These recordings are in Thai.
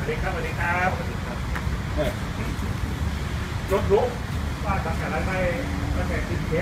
ดีครับสวัสดีครับรถลุกว่าทำอะไรไม่ตั้งแต่ติดเคส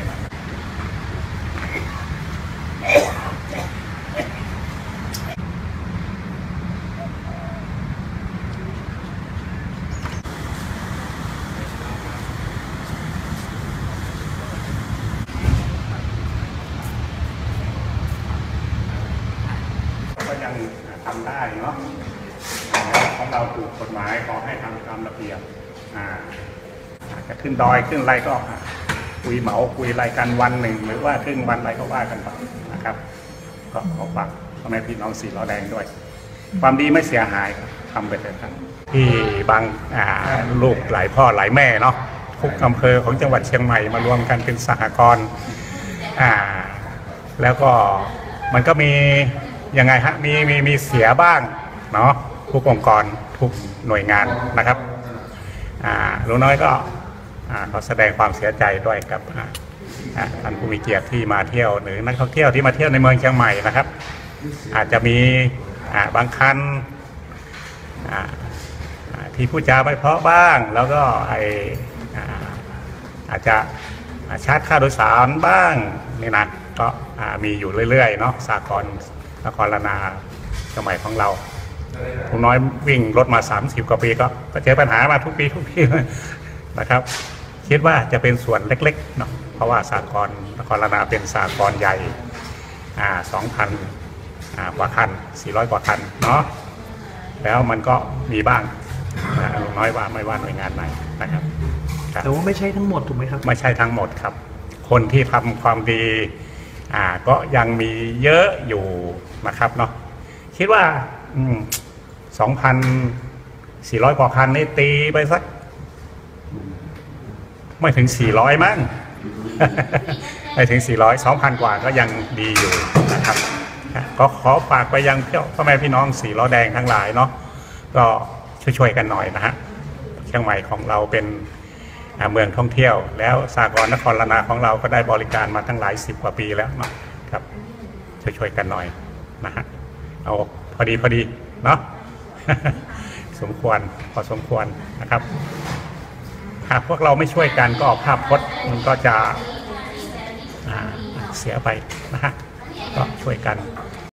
ก็ยังทำได้เนาะของเราถูกกฎหมายขอให้ทำตามระเบียบจะขึ้นดอยขึ้นไรก็คุยเหมาคุยรายกันวันหนึ่งหรือว่าครึ่งวันอะไรก็ว่ากันไปนะครับก็ขอฝากพ่อแม่พี่น้องสีล้อแดงด้วยความดีไม่เสียหายทำไปเถอะครับที่บางลูกหลายพ่อหลายแม่เนาะทุกอำเภอของจังหวัดเชียงใหม่มารวมกันเป็นสหกรณ์แล้วก็มันก็มียังไงฮะมีเสียบ้างเนาะทุกองค์กรทุกหน่วยงานนะครับลุงน้อยก็ขอแสดงความเสียใจด้วยกับท่านผู้มีเกียรติที่มาเที่ยวหรือนักท่องเที่ยวที่มาเที่ยวในเมืองเชียงใหม่นะครับอาจจะมีบางคันที่พูดจาไม่เพราะบ้างแล้วก็อาจจะชาร์จค่าโดยสารบ้างนี่นะก็มีอยู่เรื่อยๆเนาะสากลนครรานาสมัยของเราลุงน้อยวิ่งรถมา30 กว่าปีก็เจอปัญหามาทุกปีนะครับคิดว่าจะเป็นส่วนเล็กๆเนาะเพราะว่าสากลนครรานาเป็นสากลใหญ่2,000 กว่าคัน400 กว่าคันเนาะแล้วมันก็มีบ้างลุงน้อยว่าไม่ว่าหน่วยงานไหนนะครับแต่ว่าไม่ใช่ทั้งหมดถูกไหมครับไม่ใช่ทั้งหมดครับคนที่ทำความดีก็ยังมีเยอะอยู่นะครับเนาะคิดว่า2,400 กว่าคันนี่ตีไปสักไม่ถึง400มั้งไม่ถึง400 2,000 กว่าก็ยังดีอยู่นะครับก็ขอฝากไปยังพ่อแม่พี่น้องสีล้อแดงทั้งหลายเนาะก็ช่วยๆกันหน่อยนะฮะเชียงใหม่ของเราเป็นเมืองท่องเที่ยวแล้วสากลนครรานาของเราก็ได้บริการมาตั้งหลาย10 กว่าปีแล้วเนาะครับช่วยๆกันหน่อยนะฮะเอาพอดีเนาะสมควรพอสมควรนะครับหากพวกเราไม่ช่วยกันก็ภาพพจน์มันก็จะเสียไปนะฮะก็ช่วยกัน